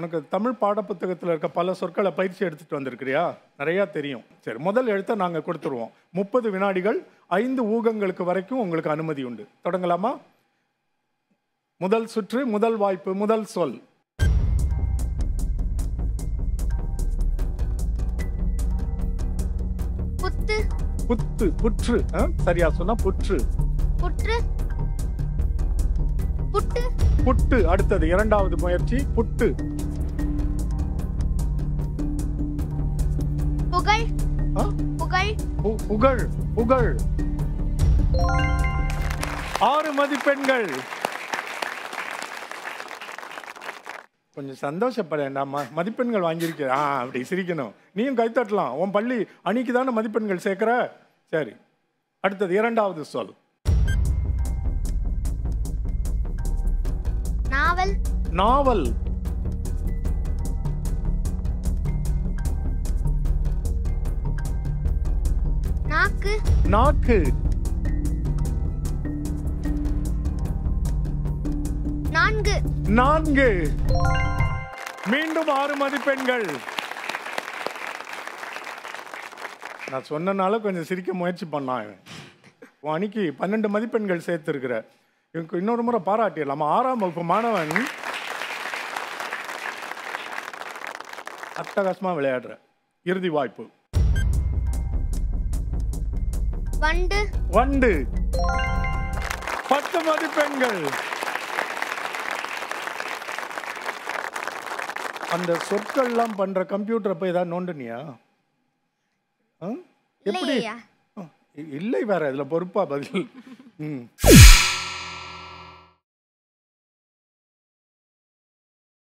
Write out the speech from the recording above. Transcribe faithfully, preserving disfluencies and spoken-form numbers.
உனக்கு தமிழ் பாடப்புத்தகத்தில் இருக்க பல சொற்களை பயிற்சி எடுத்துட்டு வந்திருக்கிறியா? நிறையா தெரியும். சரி, முதல் எழுத்தை நாங்கள் கொடுத்துருவோம். முப்பது வினாடிகள் ஐந்து ஊகங்களுக்கு வரைக்கும் உங்களுக்கு அனுமதி உண்டு. தொடங்கலாமா? முதல் சுற்று, முதல் வாய்ப்பு, முதல் சொல். புத்து. புத்து, புற்று. சரியா சொன்னா புற்று. புற்று. புட்டு. புட்டு. அடுத்தது இரண்டாவது முயற்சி, புட்டு. புகழ். புகழ். புகழ். புகழ். ஆறு மதிப்பெண்கள். கொஞ்சம் சந்தோஷப்படேன்டாமா, மதிப்பெண்கள் வாங்கியிருக்க. ஆ அப்படி சிரிக்கணும். நீயும் கைத்தட்டலாம். உன் பள்ளி அணிக்கு தானே மதிப்பெண்கள் சேர்க்கிற. சரி, அடுத்தது இரண்டாவது சொல். நாவல். நாவல். நாக்கு. நாக்கு. நான்கு. நான்கு. மீண்டும் ஆறு மதிப்பெண்கள். நான் சொன்னனால கொஞ்சம் சிரிக்க முயற்சி பண்ணான். உன் அணிக்கு பன்னெண்டு மதிப்பெண்கள் சேர்த்திருக்கிற. இவனுக்கு இன்னொரு முறை பாராட்டிடலாமா? ஆறாம் வகுப்பு மாணவன் அட்டகாசமா விளையாடுற. இறுதி வாய்ப்பு. வண்டு. வண்டு. பத்து மதிப்பெண்கள். அந்த சொற்கள்லாம் பண்ற கம்ப்யூட்டரை போய் ஏதாவது நோண்டுனியா? எப்படி? இல்லை வேற, இதுல பொறுப்பா பதில். ம்